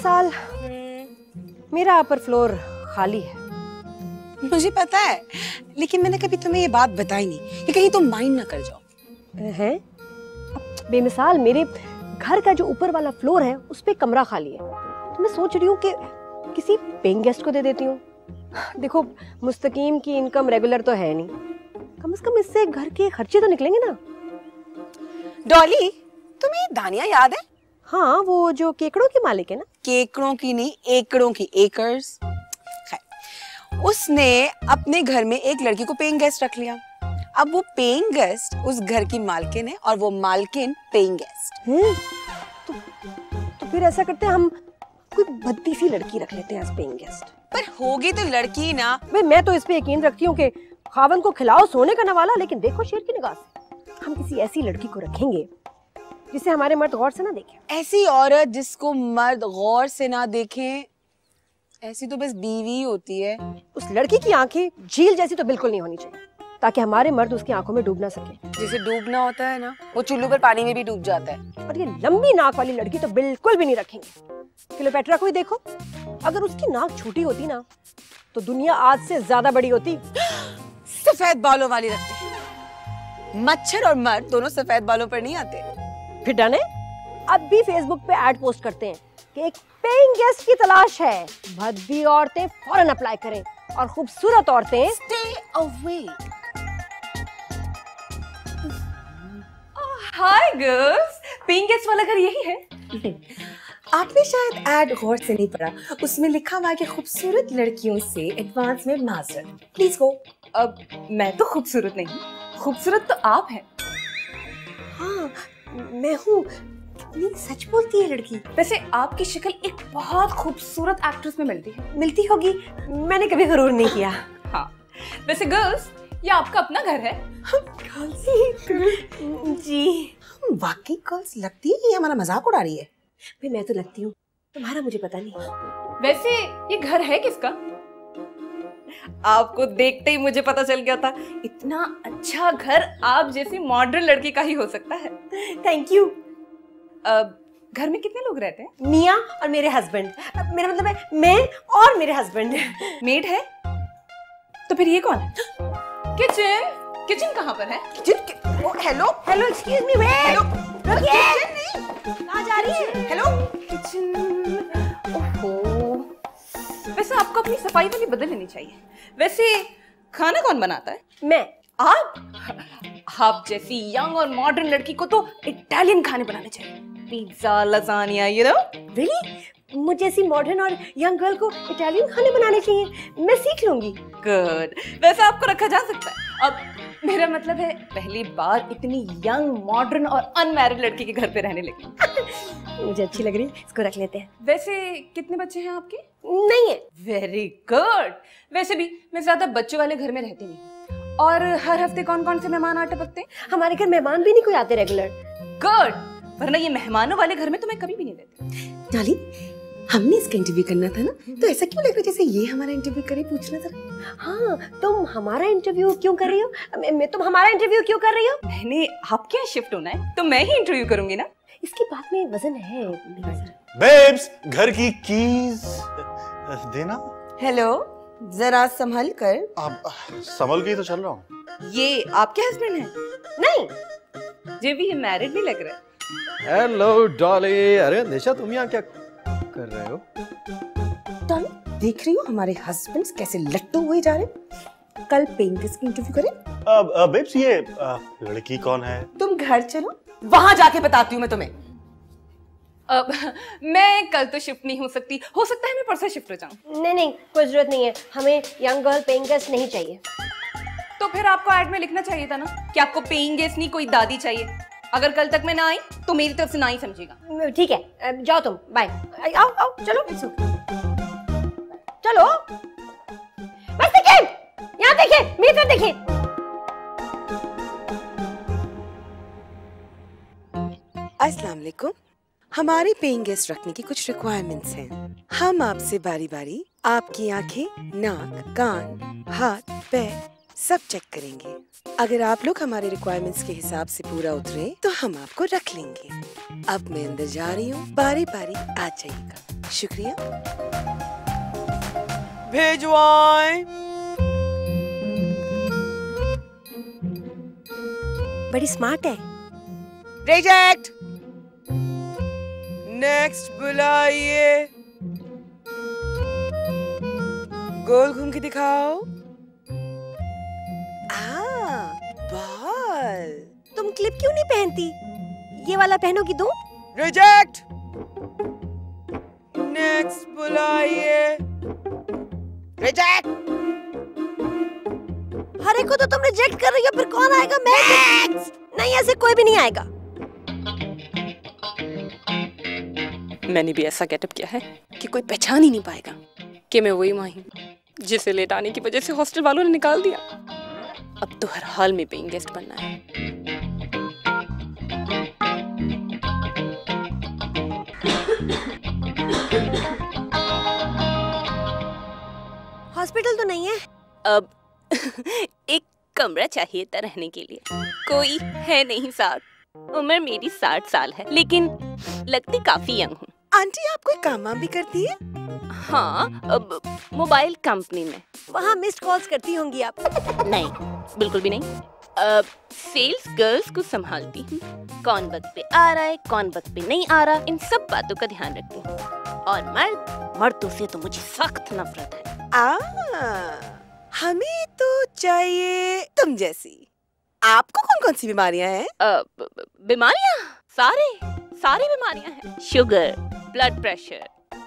बेमिसाल मेरा upper floor खाली है। मुझे पता है, लेकिन मैंने कभी तुम्हें ये बात बताई नहीं कि कहीं तुम माइंड ना कर जाओ। है बेमिसाल मेरे घर का जो ऊपर वाला फ्लोर है उस पे कमरा खाली है, तो मैं सोच रही हूँ कि किसी पेइंग गेस्ट को दे देती हूँ। देखो मुस्तकीम की इनकम रेगुलर तो है नहीं, कम से कम इससे घर के खर्चे तो निकलेंगे ना। डॉली, तुम्हें दानिया याद है? हाँ, वो जो केकड़ों की मालिक है ना। केकड़ों की नहीं, एकड़ों की, एकर्स। उसने अपने घर में एक लड़की को पेइंग गेस्ट रख लिया। अब वो पेइंग गेस्ट उस घर की मालकिन है और वो मालकिन पेइंग गेस्ट है। तो फिर ऐसा करते हैं, हम कोई भद्दी सी लड़की रख लेते हैं एज पेइंग गेस्ट। पर होगी तो लड़की ना। भाई मैं तो इस पे यकीन रखती हूँ कि खावन को खिलाओ सोने का नवाला, लेकिन देखो शेर की निगाह से। हम किसी ऐसी लड़की को रखेंगे जिसे हमारे मर्द गौर से ना देखें। ऐसी औरत जिसको मर्द गौर से ना देखें, ऐसी तो बस बीवी होती है। उस लड़की की आंखें झील जैसी तो बिल्कुल नहीं होनी चाहिए, ताकि हमारे मर्द उसकी आंखों में डूब ना सके। जिसे डूबना होता है ना, वो चुल्लू पर पानी में भी डूब जाता है। और ये लंबी नाक वाली लड़की तो बिल्कुल भी नहीं रखेंगे। क्लियोपेट्रा को ही देखो, अगर उसकी नाक छोटी होती ना तो दुनिया आज से ज्यादा बड़ी होती। सफेद बालों वाली रखते हैं। मच्छर और मर्द दोनों सफेद बालों पर नहीं आते। फिर डन है, अब भी फेसबुक पे ऐड पोस्ट करते हैं कि एक पेइंग गेस्ट की तलाश है। भद्दी औरतें फौरन अप्लाई करें और खूबसूरत औरतें stay away. Hi girls, paying guest वाला घर यही है? आपने शायद ऐड गौर से नहीं पढ़ा, उसमें लिखा हुआ है कि खूबसूरत लड़कियों से एडवांस में मास्टर। Please go. अब मैं तो खूबसूरत नहीं, खूबसूरत तो आप हैं। हाँ मैं हूँ। कितनी सच बोलती है लड़की। वैसे आपकी शक्ल एक बहुत खूबसूरत एक्ट्रेस में मिलती है। मिलती होगी, मैंने कभी गरूर नहीं किया। हाँ, वैसे गर्ल्स ये आपका अपना घर है? जी वाकई गर्ल्स लगती है कि हमारा मजाक उड़ा रही है। भाई मैं तो लगती हूँ, तुम्हारा मुझे पता नहीं। वैसे ये घर है किसका? आपको देखते ही मुझे पता चल गया था, इतना अच्छा घर आप जैसी मॉडर्न लड़की का ही हो सकता है। Thank you. घर में कितने लोग रहते हैं? मियाँ और मेरे हस्बैंड। मेरा मतलब है मैं और मेरे हस्बैंड। मेड है? तो फिर ये कौन है? किचन कहाँ पर है? Hello hello excuse me, wait. Hello kitchen नहीं, कहाँ जा रही है? Hello kitchen. ओहो, वैसे आपको अपनी सफाई वाली बदल लेनी चाहिए। वैसे खाना कौन बनाता है? मैं। आप जैसी यंग और मॉडर्न लड़की को तो इटालियन खाने बनाने चाहिए। Pizza, lasagna, you know. Really? मुझे ऐसी मॉडर्न और यंग गर्ल को इटालियन खाने बनाने चाहिए, मैं सीख लूंगी। गुड, वैसे आपको रखा जा सकता है। अब मेरा मतलब है पहली बार इतनी यंग, मॉडर्न और अनमैरिड लड़की के घर पे रहने लगी। मुझे अच्छी लग रही है, इसको रख लेते हैं। वैसे कितने बच्चे हैं आपके? नहीं है। Very good. वैसे भी मैं ज्यादा बच्चों वाले घर में रहती नहीं। और हर हफ्ते कौन कौन से मेहमान आ टपकते हैं? हमारे घर मेहमान भी नहीं कोई आते रेगुलर। गुड, वरना ये मेहमानों वाले घर में तो मैं कभी भी नहीं रहती। डाली, हमने इसका इंटरव्यू करना था ना, तो ऐसा क्यों लग रहा है जैसे ये हमारा इंटरव्यू करे? पूछना जरा। हाँ, तुम हमारा इंटरव्यू क्यों कर रही हो? तुम हमारा इंटरव्यू क्यों कर रही हो? मैंने आपके यहाँ शिफ्ट होना है तो मैं ही इंटरव्यू करूंगी ना। इसकी बात में वजन है। बेब्स, घर की कीज देना। हेलो, जरा संभल कर। आप संभल के ही तो चल रहा हूँ। ये आपके हस्बैंड हैं? नहीं, मुझे भी ये मैरिड नहीं लग रहा है। Hello Dolly. अरे निशा, तुम यहाँ क्या कर रहे हो? डाली, देख रही हो हमारे हस्बैंड्स कैसे लट्टू हुए जा रहे। कल पेइंग गेस्ट की इंटरव्यू करें। बेब्स, ये लड़की कौन है? तुम घर चलो, वहां जाके बताती हूँ मैं तुम्हें। अब मैं कल तो शिफ्ट नहीं हो सकती, हो सकता है मैं परसों शिफ्ट हो जाऊं। नहीं नहीं, कोई जरूरत नहीं है, हमें यंग गर्ल पेइंग गेस्ट नहीं चाहिए। तो फिर आपको ऐड में लिखना चाहिए था ना कि आपको पेइंग गेस्ट नहीं, कोई दादी चाहिए। अगर कल तक मैं ना आई तो मेरी तरफ से ना ही समझेगा। ठीक है, जाओ तुम, बाय। आओ आओ, चलो चलो। बस देखिए, यहाँ देखिए, मेरी तरफ देखिए। अस्सलाम वालेकुम। हमारे पेइंग गेस्ट रखने की कुछ रिक्वायरमेंट्स हैं। हम आपसे बारी बारी आपकी आंखें, नाक, कान, हाथ, पैर सब चेक करेंगे। अगर आप लोग हमारे रिक्वायरमेंट्स के हिसाब से पूरा उतरे तो हम आपको रख लेंगे। अब मैं अंदर जा रही हूँ, बारी बारी आ जाइएगा। शुक्रिया। भेजवाएं। बड़ी स्मार्ट है। रिजेक्ट। नेक्स्ट बुलाइए। गोल घूम के दिखाओ। बॉल। तुम क्लिप क्यों नहीं पहनती? ये वाला पहनोगी तो? रिजेक्ट। नेक्स्ट बुलाइए। रिजेक्ट। हर एक को तो तुम रिजेक्ट कर रही हो, फिर कौन आएगा? मैं। नहीं, ऐसे कोई भी नहीं आएगा। मैंने भी ऐसा गेटअप किया है कि कोई पहचान ही नहीं पाएगा कि मैं वही माही जिसे लेट आने की वजह से हॉस्टल वालों ने निकाल दिया। अब तो हर हाल में पेइंग गेस्ट बनना है। हॉस्पिटल तो नहीं है? अब एक कमरा चाहिए था रहने के लिए। कोई है नहीं साथ। उम्र मेरी 60 साल है, लेकिन लगती काफी यंग हूँ। आंटी आप कोई काम वाम भी करती है? हाँ, अब मोबाइल कंपनी में। वहाँ मिस्ड कॉल्स करती होंगी आप? नहीं, बिल्कुल भी नहीं। अब सेल्स गर्ल्स को संभालती हूँ। कौन वक्त पे आ रहा है, कौन वक्त पे नहीं आ रहा, इन सब बातों का ध्यान रखती हूँ। और मर्दों से तो मुझे सख्त नफरत है। हमें तो चाहिए तुम जैसी। आपको कौन कौन सी बीमारियां हैं? बीमारियां? सारी बीमारियां हैं। शुगर, ब्लड प्रेशर,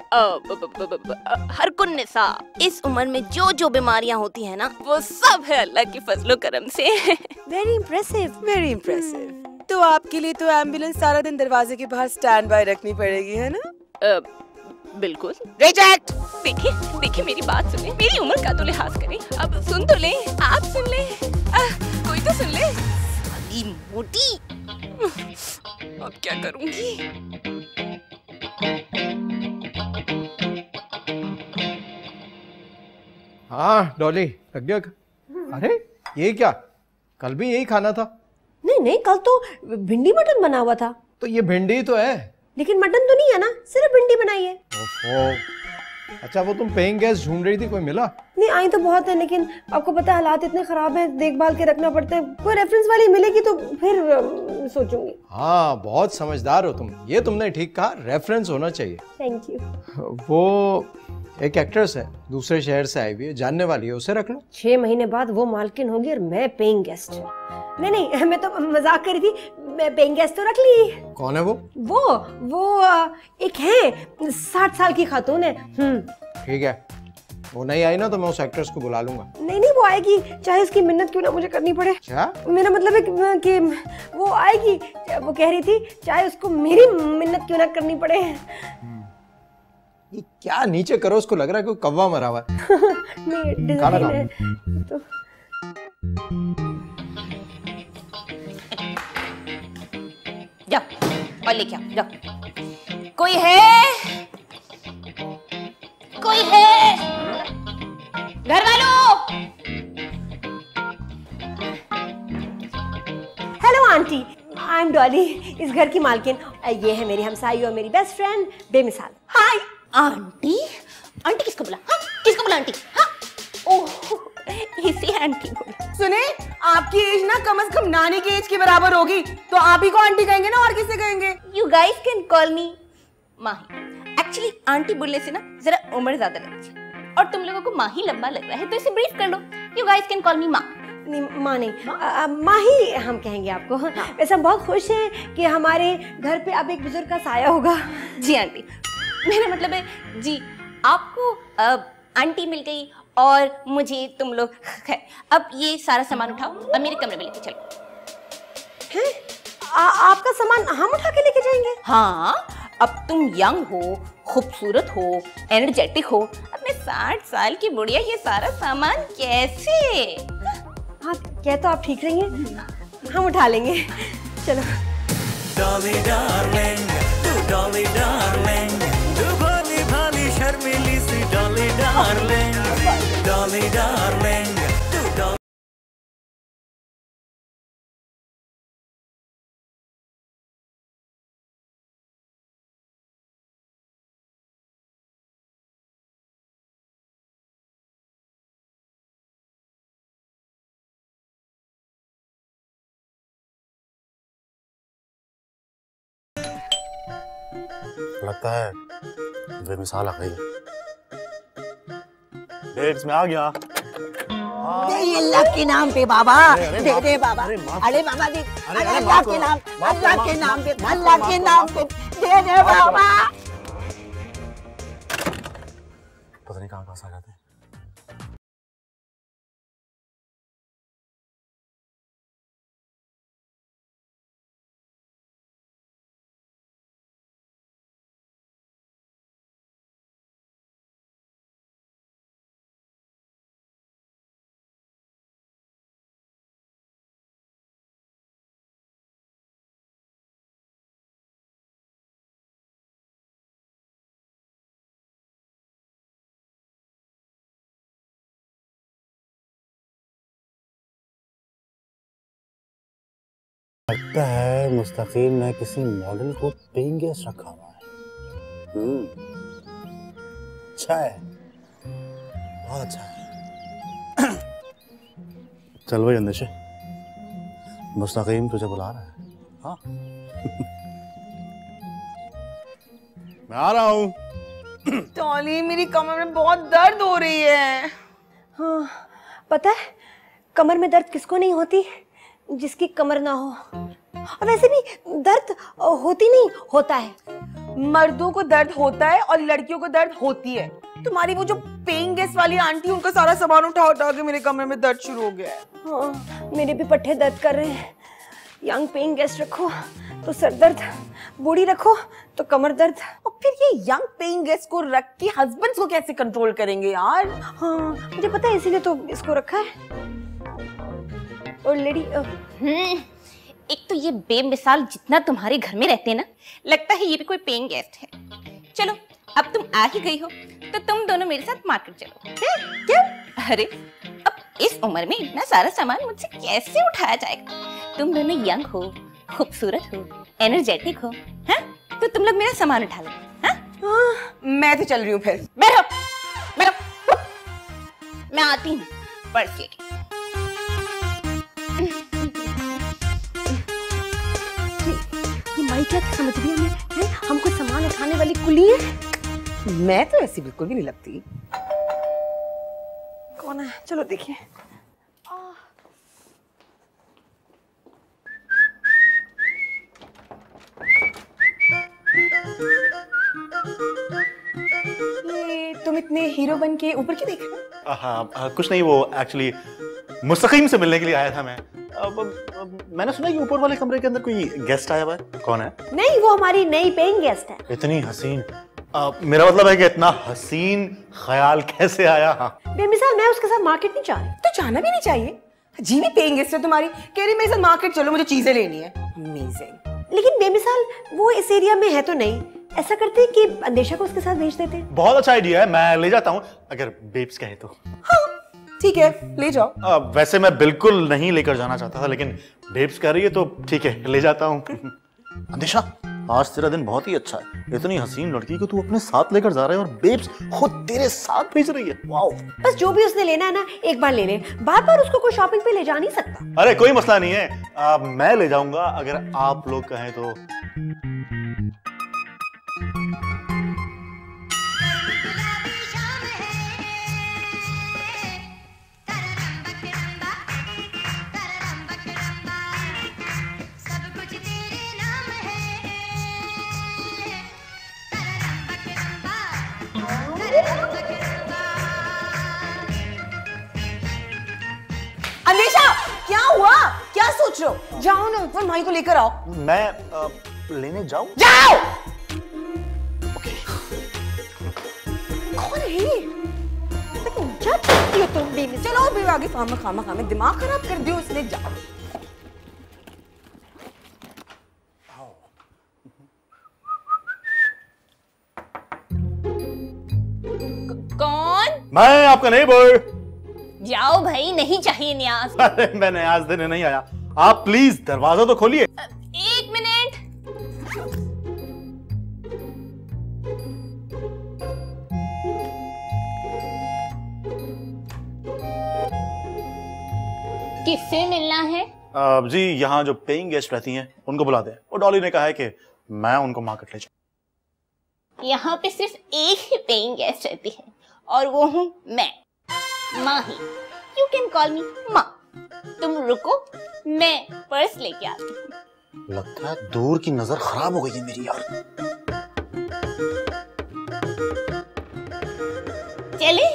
हर कुन्नसा। इस उम्र में जो जो बीमारियां होती है ना, वो सब है अल्लाह की फजलो करम से। Very impressive, very impressive. तो आपके लिए तो एम्बुलेंस सारा दिन दरवाजे के बाहर स्टैंड बाय रखनी पड़ेगी, है ना? बिल्कुल। रिजेक्ट। देखिए मेरी बात सुने, मेरी उम्र का तो लिहाज करें। अब सुन तो ले, आप सुन ले, कोई तो सुन ले। साली मोटी, अब क्या करूंगी? हाँ डॉली, लग गया। अरे ये क्या, कल भी यही खाना था। नहीं, कल तो भिंडी मटन बना हुआ था। तो ये भिंडी तो है, लेकिन मटन तो नहीं है ना, सिर्फ भिंडी बनाई है। ओहो। अच्छा वो तुम पेइंग गेस्ट ढूंढ रही थी, कोई मिला? नहीं, आई तो बहुत है, लेकिन आपको पता है हालात इतने खराब हैं, देखभाल के रखना पड़ता है। कोई रेफरेंस वाली मिलेगी तो फिर सोचूंगी। हाँ बहुत समझदार हो तुम, ये तुमने ठीक कहा, रेफरेंस होना चाहिए। Thank you. वो एक एक्ट्रेस है, दूसरे शहर से आई हुई है, जानने वाली है, उसे रख लो। 6 महीने बाद वो मालकिन होगी और मैं पेइंग गेस्ट। नहीं, मैं तो मजाक कर रही थी। मैं पेइंग गेस्ट तो रख ली। कौन है वो? वो एक है, 60 साल की खातून है। ठीक है, वो नहीं आई ना तो मैं उस एक्ट्रेस को बुला लूंगा। नहीं, वो आएगी, चाहे उसकी मिन्नत क्यों ना मुझे करनी पड़े। क्या? मेरा मतलब है कि वो आएगी। वो कह रही थी चाहे उसको मेरी मिन्नत क्यों ना करनी पड़े। ये क्या नीचे करो, उसको लग रहा है कोई कौवा मरा हुआ है। नहीं, खाना डिजाइन खाओ। है तो। जाओ और लेके आओ, जाओ। कोई है? कोई है? घर वालों! Hello aunty, I am Dolly, इस घर की मालकिन। ये है मेरी हमसाई और मेरी बेस्ट फ्रेंड बेमिसाल। Hi aunty. आंटी किसको बोला? हाँ? किसको बोला आंटी? हाँ? ओह, इसी आंटी बोला। सुने, आपकी एज ना कम से कम नानी की एज के बराबर होगी, तो आप ही को आंटी कहेंगे ना, और किसे कहेंगे? You guys can call me Mahi. Actually aunty बोलने से ना जरा उम्र ज्यादा लगती है, और तुम लोगों को माही लंबा लग रहा है, तो इसे ब्रीफ कर लो। You guys can call me माँ। नहीं, माँ नहीं, माही हम कहेंगे आपको। वैसे हम बहुत खुश हैं कि हमारे घर पे अब एक बुजुर्ग का साया होगा। जी आंटी, मेरा मतलब है जी, आपको अब आंटी मिल गई और मुझे तुम लोग। खैर, अब ये सारा सामान उठाओ और मेरे कमरे में लेके चलो। हैं? आपका सामान हम उठा के लेके जाएंगे? हाँ, अब तुम यंग हो, खूबसूरत हो, एनर्जेटिक हो। अब मैं 60 साल की बुढ़िया ये सारा सामान कैसे? हाँ, कह तो आप ठीक रही हैं, हम उठा लेंगे। चलो। Dolly darling, Dolly darling, तू भोली भाली शर्मीली सी Dolly darling, Dolly darling, लगता है बेमिसाल आ गई। बेब्स मैं आ गया। दे अल्लाह के नाम पे बाबा, दे दे बाबा। अरे बाबा दे, अरे अल्लाह के नाम, अल्लाह के नाम पे, अल्लाह के नाम पे दे दे बाबा। पता नहीं कहाँ से आ जाते हैं। लगता है मुस्तकीम ने किसी मॉडल को पेइंग गेस्ट रखा हुआ है। अच्छा है, बहुत अच्छा है। चल भाई अंदेशे, मुस्तकीम तुझे बुला रहा है। हाँ मैं आ रहा हूँ। डॉली मेरी कमर में बहुत दर्द हो रही है। हाँ, पता है कमर में दर्द किसको नहीं होती जिसकी कमर ना हो। और वैसे भी दर्द होती नहीं, होता है। मर्दों को दर्द होता है और लड़कियों को दर्द होती है। तुम्हारी वो जो पेइंग गेस्ट वाली आंटी, उनका सारा सामान उठा उठा के मेरे कमर में दर्द शुरू हो गया है। हाँ, मेरे भी पट्टे दर्द कर रहे हैं। यंग पेइंग गेस्ट रखो तो सर दर्द, बूढ़ी रखो तो कमर दर्द। और फिर ये यंग पेइंग गेस्ट को रख के हस्बैंड्स को कैसे कंट्रोल करेंगे यार? हाँ मुझे पता है, इसीलिए तो इसको रखा है। और लेडी एक तो ये बेमिसाल जितना तुम्हारे घर में रहते हैं ना, लगता है ये भी कोई पेइंग गेस्ट है। चलो अब तुम आ ही गई हो तो तुम दोनों मेरे साथ मार्केट चलो। क्या? अरे अब इस उम्र में इतना सारा सामान मुझसे कैसे उठाया जाएगा? तुम दोनों यंग हो, खूबसूरत हो, एनर्जेटिक हो, हैं? तो तुम लोग मेरा सामान उठा लो। हाँ? मैं तो चल रही हूँ फिर। बैठो बैठो, मैं आती हूँ पर्स लेके। माई क्या समझ रही है मैं? हमको सामान उठाने वाली कुली है। मैं तो ऐसी बिल्कुल भी नहीं लगती। कौन है? चलो देखिए। ये तुम इतने हीरो बन के ऊपर क्यों देख रहे हो? हाँ कुछ नहीं, वो एक्चुअली मुस्तकीम से मिलने के लिए आया था मैं। मैंने सुना कि ऊपर वाले कमरे के अंदर कोई गेस्ट आया हुआ है। कौन है? नहीं, वो हमारी नई पेइंग गेस्ट है। इतनी हसीन, मेरा मतलब है कि इतना हसीन ख्याल कैसे आया? हाँ बेमिसाल मैं उसके साथ मार्केट नहीं जा रही। तो जाना भी नहीं चाहिए। जीवी पेइंग गेस्ट है तुम्हारी, कह रही मेरे साथ मार्केट चलो, मुझे चीजें लेनी है। अमेजिंग। लेकिन बेमिसाल वो इस एरिया में है तो नहीं। ऐसा करते हैं कि अंदेशा को उसके साथ भेज देते हैं। बहुत अच्छा आइडिया है, मैं ले जाता हूँ अगर बेब्स कहे तो। हाँ ठीक है, ले जाओ। वैसे मैं बिल्कुल नहीं लेकर जाना चाहता था, लेकिन बेब्स कह रही है तो ठीक है, ले जाता हूँ। अंदेशा आज तेरा दिन बहुत ही अच्छा है। इतनी हसीन लड़की को तू अपने साथ लेकर जा रहा है और बेब्स खुद तेरे साथ भेज रही है। वाओ। बस जो भी उसने लेना है ना, एक बार ले ले, बार बार उसको कोई शॉपिंग पे ले जा नहीं सकता। अरे कोई मसला नहीं है, मैं ले जाऊंगा अगर आप लोग कहें तो। अंदेशा क्या हुआ? क्या सोच रहे हो? जाओ ना ऊपर, माई को लेकर आओ। मैं लेने जाऊं? जाओ। कौन है ये? क्या करती हो तुम भी? चलो भी आगे, खामा दिमाग खराब कर दियो इसने। जाओ। कौन? मैं आपका नेबर। जाओ भाई, नहीं चाहिए न्याज। अरे मैं न्याज देने नहीं आया, आप प्लीज दरवाजा तो खोलिए। एक मिनट। किससे मिलना है? जी यहाँ जो पेइंग गेस्ट रहती हैं उनको बुला दें। और डॉली ने कहा है कि मैं उनको मार्केट ले जाऊं। यहाँ पे सिर्फ एक ही पेइंग गेस्ट रहती है और वो हूँ मैं, Mahi. You can call me माँ। तुम रुको, मैं पर्स लेके आती हूँ। लगता है दूर की नजर खराब हो गई है मेरी यार। चले।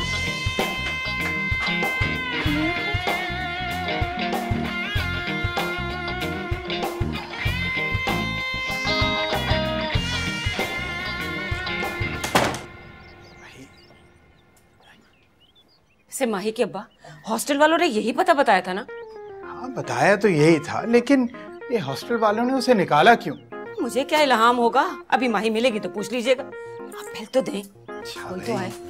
से माही के अब्बा, हॉस्टल वालों ने यही पता बताया था ना? हाँ बताया तो यही था, लेकिन ये हॉस्टल वालों ने उसे निकाला क्यों? मुझे क्या इल्हाम होगा, अभी माही मिलेगी तो पूछ लीजिएगा। आप फिर तो दें, कोई तो आए।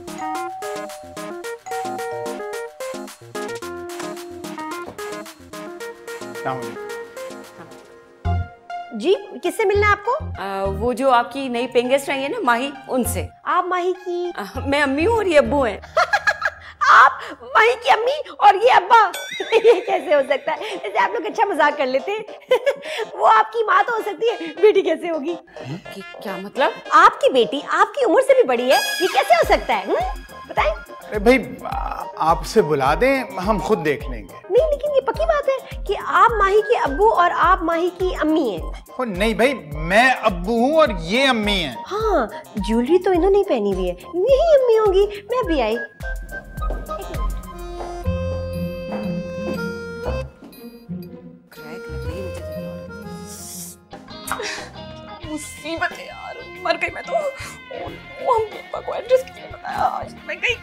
जी, किससे मिलना है आपको? वो जो आपकी नई पेइंग गेस्ट आई है ना माही, उनसे। आप माही की? मैं अम्मी हूँ और ये अब्बू हैं। आप माही की अम्मी और ये अब्बा? ये कैसे हो सकता है? जैसे आप लोग अच्छा मजाक कर लेते हैं। वो आपकी माँ तो हो सकती है, बेटी कैसे होगी? क्या मतलब? आपकी बेटी आपकी उम्र से भी बड़ी है, ये कैसे हो सकता है? बताएं। अरे भाई आपसे बुला दें, हम खुद देख लेंगे। नहीं, लेकिन ये पक्की बात है कि आप माही के अब्बू और आप माही की अम्मी हैं। ओ नहीं भाई, मैं अब्बू हूँ और ये अम्मी हैं। हाँ, ज्वेलरी तो इन्होंने ही पहनी हुई है, यही अम्मी होंगी। मैं भी आई। मुसीबत है यार, मर गई मैं तो। वो हम पापा को एड्रेस किसने बताया? आज मैं गई।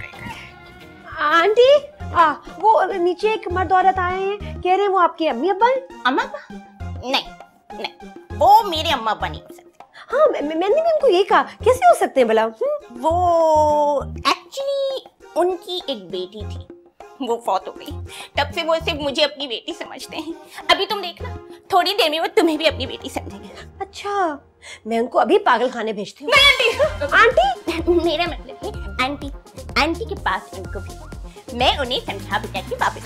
आंटी, वो नीचे एक मर्द औरत आए हैं, कह रहे हैं वो आपके अम्मी अब्बा हैं। अम्मा? नहीं, वो मेरे अम्मा अब्बा नहीं हो सकते। हाँ, मैंने भी उनको यही कहा, कैसे हो सकते हैं भला? वो एक्चुअली उनकी एक बेटी थी, वो फौत हो गई। तब से वो सिर्फ मुझे अपनी बेटी समझते हैं। अभी तुम देखना, थोड़ी देर में वो तुम्हें भी अपनी बेटी समझेंगे। अच्छा, मैं उनको अभी पागल खाने भेजती हूँ। आंटी, मेरा मतलब है आंटी के पास उनको भी, मैं उन्हें समझा बुझा के वापस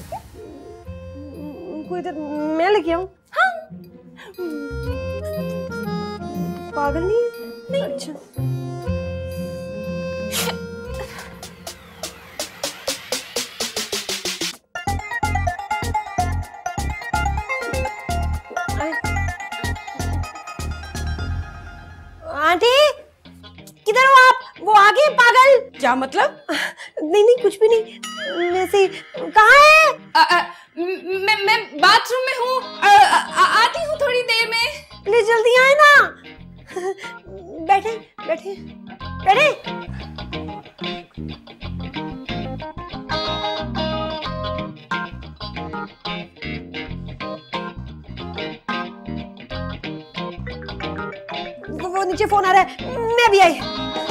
उनको इधर मैं लेके आऊँ? हाँ। पागल नहीं? अच्छा। आंटी, किधर हो आप? वो आगे पागल। क्या मतलब? नहीं, कुछ भी नहीं, वैसे ही। कहाँ है? मैं बाथरूम में हूँ, आती हूँ थोड़ी देर में। प्लीज जल्दी आए ना। बैठे। वो नीचे फोन आ रहा है, मैं भी आई।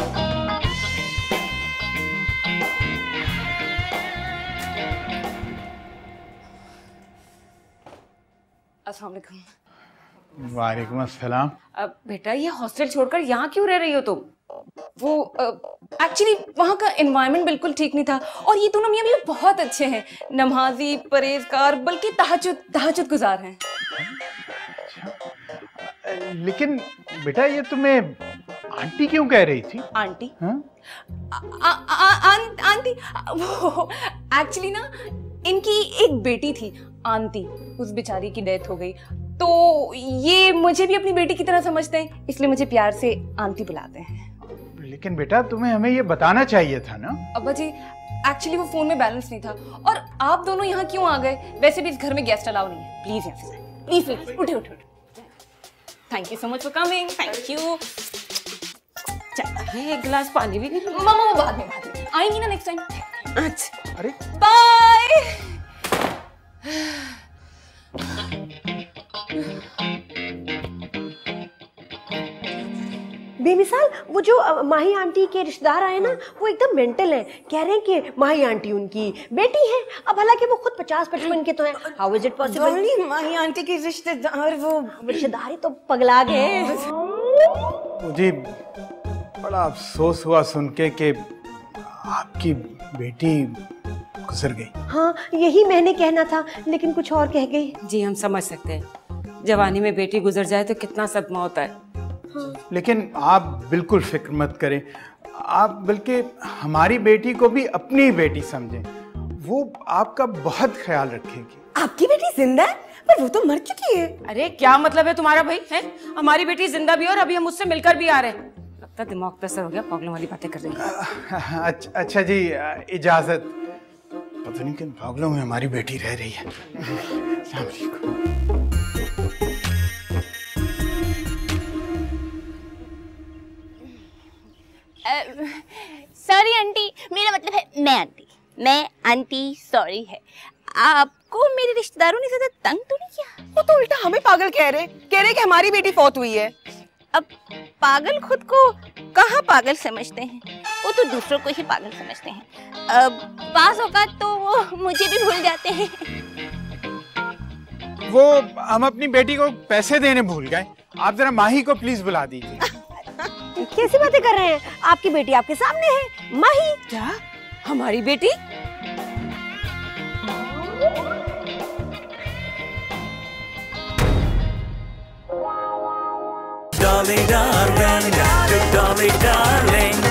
अस्सलाम वालेकुम। वालेकुम अस्सलाम। बेटा, ये हॉस्टल छोड़कर यहाँ क्यों रह रही हो तुम? वो एक्चुअली वहाँ का एनवायरनमेंट बिल्कुल ठीक नहीं था, और ये दोनों मियाँ भी बहुत अच्छे हैं, नमाजी, परहेजगार, बल्कि तहज्जुद गुजार हैं। लेकिन बेटा, ये तुम्हें आंटी क्यों कह रही थी? आंटी? हाँ? आंटी, वो एक्चुअली ना इनकी एक बेटी थी आंटी, उस बेचारी की डेथ हो गई, तो ये मुझे भी अपनी बेटी की तरह समझते हैं, इसलिए मुझे प्यार से आंटी बुलाते हैं। लेकिन बेटा, तुम्हें हमें ये बताना चाहिए था ना। अब्बा जी, एक्चुअली वो फोन में बैलेंस नहीं था, और आप दोनों यहाँ क्यों आ गए? वैसे भी इस घर में गेस्ट अलाउ नहीं है। प्लीज यहाँ से प्लीज उठे। Thank you so much for coming. Thank you. एक गिलास पानी भी नहीं। मामा वो बाद में आएंगी ना नेक्स्ट टाइम। अच्छा, अरे बाय। बेमिसाल, वो जो माही आंटी के रिश्तेदार आए ना, वो एकदम मेंटल हैं। कह रहे हैं कि माही आंटी उनकी बेटी है। अब हालांकि वो खुद 50-55 के तो हैं। How is it possible? Mahi aunty के रिश्तेदार, वो रिश्तेदारी तो पगला गए। मुझे बड़ा अफसोस हुआ सुन के कि आपकी बेटी गुजर गई। हाँ, यही मैंने कहना था, लेकिन कुछ और कह गई। जी, हम समझ सकते हैं, जवानी में बेटी गुजर जाए तो कितना सदमा होता है। लेकिन आप बिल्कुल फिक्र मत करें, आप बल्कि हमारी बेटी को भी अपनी बेटी समझें, वो आपका बहुत ख्याल रखेगी। आपकी बेटी जिंदा है? पर वो तो मर चुकी है। अरे क्या मतलब है तुम्हारा भाई? है हमारी बेटी जिंदा भी है और अभी हम उससे मिलकर भी आ रहे हैं। लगता है दिमाग पे असर हो गया, पागलों वाली बातें कर रही है। अच्छा जी, इजाजत। पता नहीं किन पागलों में हमारी बेटी रह रही है। अस्सलाम वालेकुम। सॉरी आंटी, मेरा मतलब है मैं आंटी सॉरी है। आपको मेरे रिश्तेदारों ने ज्यादा तंग तो नहीं किया? वो तो उल्टा हमें पागल कह रहे कि हमारी बेटी फौत हुई है। अब पागल खुद को कहाँ पागल समझते हैं, वो तो दूसरों को ही पागल समझते हैं। अब बाज़ औक़ात तो वो मुझे भी भूल जाते हैं। वो हम अपनी बेटी को पैसे देने भूल गए। आप जरा माही को प्लीज बुला दीजिए। कैसी बातें कर रहे हैं? आपकी बेटी आपके सामने है। माही? क्या? हमारी बेटी? Dolly darling, Dolly darling.